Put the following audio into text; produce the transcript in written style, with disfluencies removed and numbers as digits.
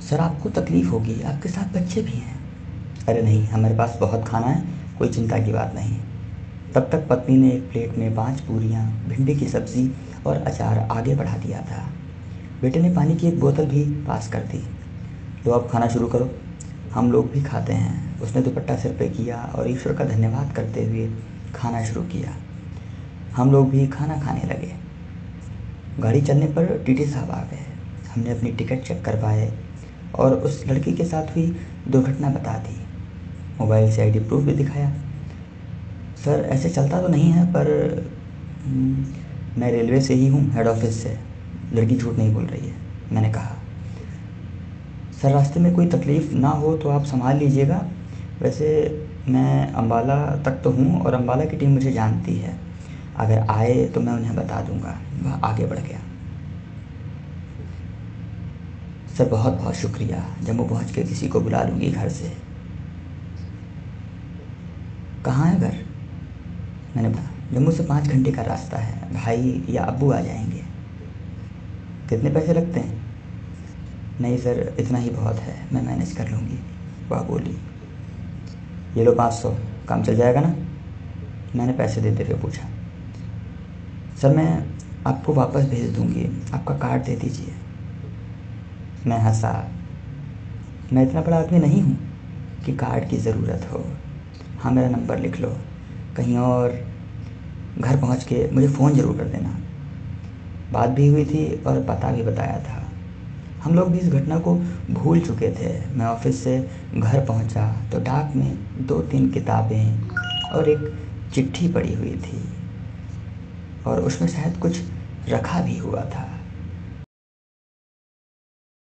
Sir आपको तकलीफ़ होगी, आपके साथ बच्चे भी हैं। अरे नहीं, हमारे पास बहुत खाना है, कोई चिंता की बात नहीं। तब तक पत्नी ने एक प्लेट में 5 पूरियाँ, भिंडी की सब्ज़ी और अचार आगे बढ़ा दिया था। बेटे ने पानी की एक बोतल भी पास कर दी। लो अब खाना शुरू करो, हम लोग भी खाते हैं। उसने दुपट्टा सिर पे किया और ईश्वर का धन्यवाद करते हुए खाना शुरू किया। हम लोग भी खाना खाने लगे। गाड़ी चलने पर टीटी साहब आ गए। हमने अपनी टिकट चेक करवाए और उस लड़की के साथ हुई दुर्घटना बता दी। मोबाइल से आईडी प्रूफ भी दिखाया। सर ऐसे चलता तो नहीं है पर मैं रेलवे से ही हूँ, हेड ऑफिस से। लड़की झूठ नहीं बोल रही है, मैंने कहा। सर रास्ते में कोई तकलीफ़ ना हो तो आप संभाल लीजिएगा। वैसे मैं अम्बाला तक तो हूँ और अम्बाला की टीम मुझे जानती है। अगर आए तो मैं उन्हें बता दूँगा। वह आगे बढ़ गया। सर बहुत बहुत शुक्रिया, जम्मू पहुँच के किसी को बुला लूँगी घर से। कहाँ है घर? मैंने बताया। जम्मू से 5 घंटे का रास्ता है, भाई या अब्बू आ जाएंगे। कितने पैसे लगते हैं? नहीं सर, इतना ही बहुत है, मैं मैनेज कर लूँगी, वह बोली। ये लो 500, काम चल जाएगा ना? मैंने पैसे देते हुए पूछा। सर मैं आपको वापस भेज दूँगी, आपका कार्ड दे दीजिए। मैं हंसा। मैं इतना बड़ा आदमी नहीं हूँ कि कार्ड की ज़रूरत हो। हाँ मेरा नंबर लिख लो, कहीं और घर पहुँच के मुझे फ़ोन ज़रूर कर देना। बात भी हुई थी और पता भी बताया था। हम लोग भी इस घटना को भूल चुके थे। मैं ऑफिस से घर पहुंचा तो डाक में 2-3 किताबें और एक चिट्ठी पड़ी हुई थी और उसमें शायद कुछ रखा भी हुआ था।